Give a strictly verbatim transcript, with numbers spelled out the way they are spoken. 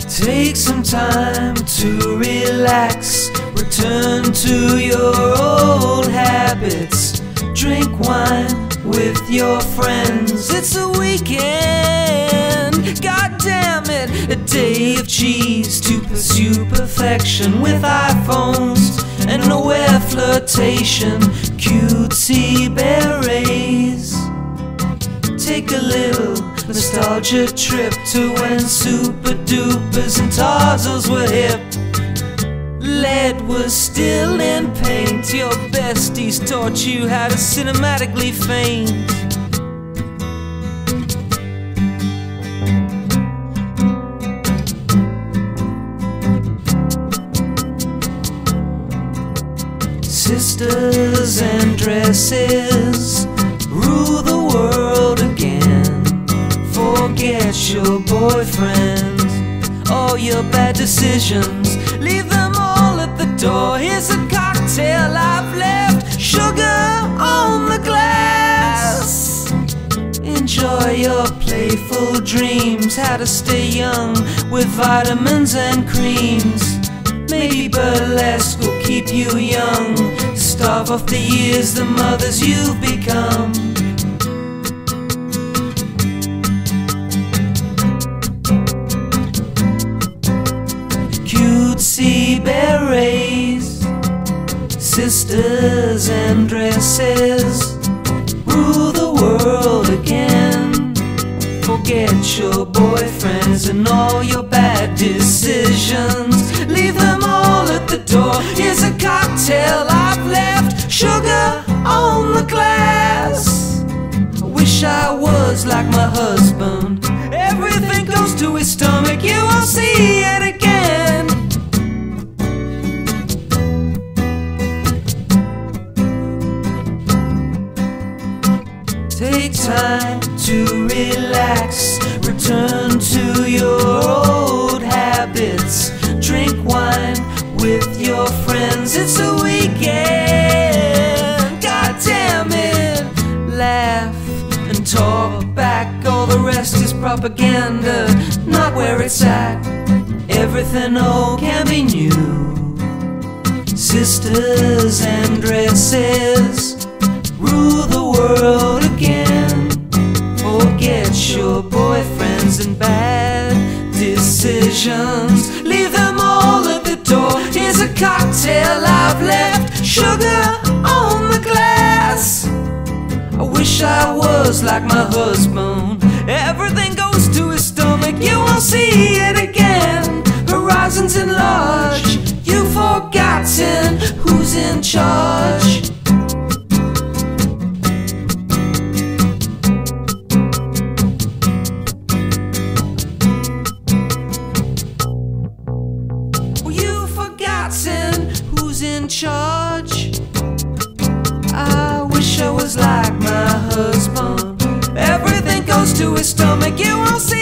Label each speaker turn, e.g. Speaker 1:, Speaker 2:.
Speaker 1: Take some time to relax. Return to your old habits. Drink wine with your friends. It's a weekend, god damn it. A day of cheese to pursue perfection with iPhones and nowhere flirtation. Cutesy berets. Take a little nostalgia trip to when super dupers and Tarzos were hip. Lead was still in paint. Your besties taught you how to cinematically faint. Sisters and dresses rule the world again. Forget your boyfriend, all your bad decisions, leave them all at the door. Here's a cocktail I've left, sugar on the glass. Enjoy your playful dreams, how to stay young with vitamins and creams. Maybe burlesque will keep you young, starve off the years, the mothers you've become. Cutesy berets, sisters and dresses, rule the world again. Forget your boyfriends and all your bad decisions, leave them all at the door. Here's a cocktail I've left, sugar on the glass. I wish I was like my husband. Everything goes to his stomach, you won't see it again. Take time to relax. Return to your old habits. Drink wine with your friends. It's a weekend, god damn it. Laugh and talk back. All the rest is propaganda, not where it's at. Everything old can be new. Sisters and dresses rule the world again. Forget your boyfriends and bad decisions, leave them all at the door. Here's a cocktail I've left, sugar on the glass. I wish I was like my husband. Everything goes to his stomach, you won't see it again. Horizons enlarge, you've forgotten who's in charge. Who's in charge? I wish I was like my husband. Everything goes to his stomach, you won't see